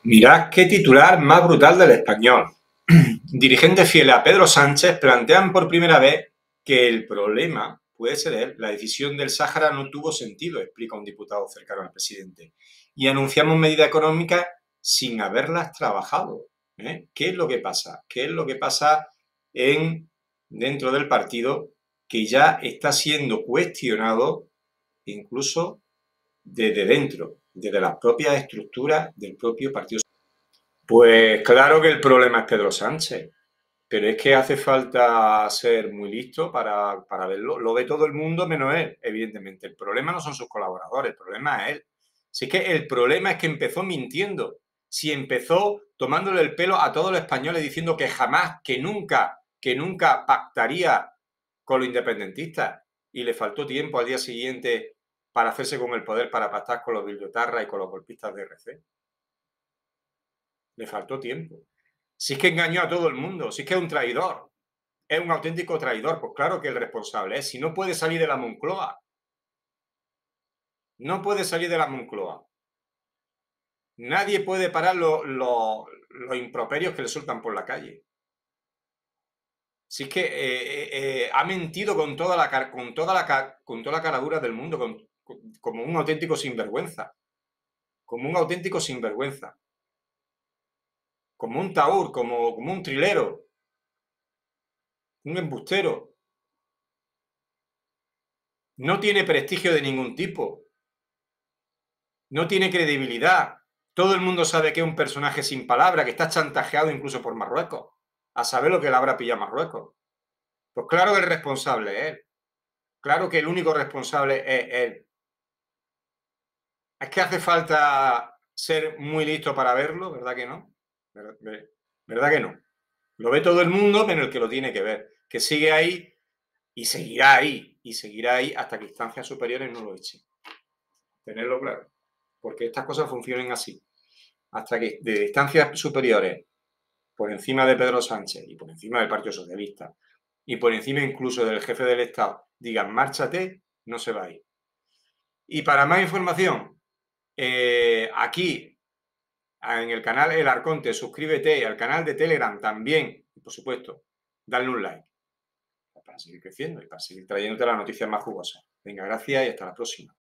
Mirad qué titular más brutal del Español. Dirigentes fieles a Pedro Sánchez plantean por primera vez que el problema puede ser él. La decisión del Sáhara no tuvo sentido, explica un diputado cercano al presidente. Y anunciamos medidas económicas sin haberlas trabajado. ¿Qué es lo que pasa? ¿Qué es lo que pasa dentro del partido que ya está siendo cuestionado incluso desde dentro, desde las propias estructuras del propio partido? Pues claro que el problema es Pedro Sánchez, pero es que hace falta ser muy listo para verlo. Lo ve todo el mundo menos él, evidentemente. El problema no son sus colaboradores, el problema es él. Si es que el problema es que empezó mintiendo. Si empezó tomándole el pelo a todos los españoles diciendo que jamás, que nunca pactaría con los independentistas y le faltó tiempo al día siguiente para hacerse con el poder para pactar con los bildotarras y con los golpistas de RC. Le faltó tiempo. Si es que engañó a todo el mundo, si es que es un traidor, es un auténtico traidor, pues claro que el responsable es. Si no puede salir de la Moncloa, no puede salir de la Moncloa. Nadie puede parar los improperios que le sueltan por la calle. Si es que ha mentido con toda la caradura del mundo, como un auténtico sinvergüenza. Como un auténtico sinvergüenza. Como un taur, como un trilero, un embustero. No tiene prestigio de ningún tipo. No tiene credibilidad. Todo el mundo sabe que es un personaje sin palabra, que está chantajeado incluso por Marruecos. A saber lo que le habrá pillado Marruecos. Pues claro que el responsable es él. Claro que el único responsable es él. Es que hace falta ser muy listo para verlo, ¿verdad que no? ¿Verdad que no? Lo ve todo el mundo, menos el que lo tiene que ver. Que sigue ahí y seguirá ahí. Y seguirá ahí hasta que instancias superiores no lo echen. Tenerlo claro. Porque estas cosas funcionan así. Hasta que de instancias superiores, por encima de Pedro Sánchez y por encima del Partido Socialista y por encima incluso del jefe del Estado, digan márchate, no se va a ir. Y para más información, aquí en el canal El Arconte, suscríbete al canal de Telegram también, y por supuesto, dale un like para seguir creciendo y para seguir trayéndote las noticias más jugosas. Venga, gracias y hasta la próxima.